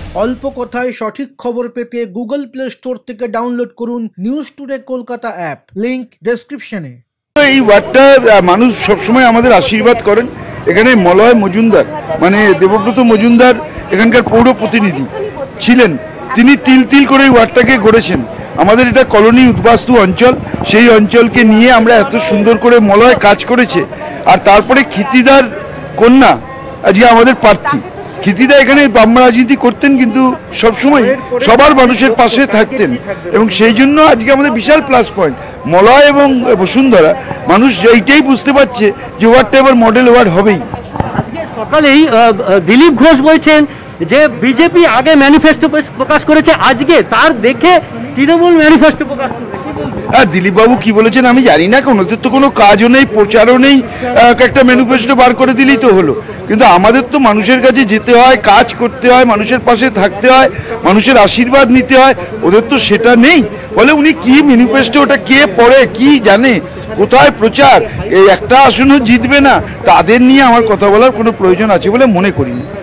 অল্প কথায় সঠিক খবর পেতে গুগল প্লে স্টোর থেকে ডাউনলোড করুন News Today Kolkata app, link ডেসক্রিপশনে। এই ওয়ার্ডটা মানুষ সবসময় আমাদের আশীর্বাদ করেন। এখানে মলয় মজুমদার মানে দেবব্রত মজুমদার এখানকার পৌর প্রতিনিধি ছিলেন, তিনি তিল তিল করে এই ওয়ার্ডটাকে গড়েছেন। আমাদের এটা কলোনি উদ্বাস্তু অঞ্চল, সেই অঞ্চলকে নিয়ে আমরা এত সুন্দর করে মলয় কাজ করেছে। আর তারপরে ক্ষিতিদার কন্যা আজকে আমাদের প্রার্থী। ক্ষিতিদা এখানে বাম রাজনীতি করতেন কিন্তু সবসময় সবার মানুষের পাশে থাকতেন, এবং সেই জন্য আজকে আমাদের বিশাল প্লাস পয়েন্ট মলয় এবং বসুন্ধরা। মানুষ এইটাই বুঝতে পারছে যে ওয়ার্ডটা এবার মডেল ওয়ার্ড হবেই। আজকে সকালেই দিলীপ ঘোষ বলছেন যে বিজেপি আগে ম্যানিফেস্টো প্রকাশ করেছে, আজকে তার দেখে তৃণমূল ম্যানিফেস্টো প্রকাশ করবে। হ্যাঁ, দিলীপবাবু কি বলেছেন আমি জানি না, ওনাদের তো কোনো কাজও নেই, প্রচারও নেই, একটা ম্যানিফেস্টো বার করে দিলেই তো হলো। কিন্তু আমাদের তো মানুষের কাছে যেতে হয়, কাজ করতে হয়, মানুষের পাশে থাকতে হয়, মানুষের আশীর্বাদ নিতে হয়। ওদের তো সেটা নেই। বলে উনি কি ম্যানিফেস্টো, ওটা কে পড়ে, কি জানে, কোথায় প্রচার, এই একটা আসনও জিতবে না, তাদের নিয়ে আমার কথা বলার কোনো প্রয়োজন আছে বলে মনে করি না।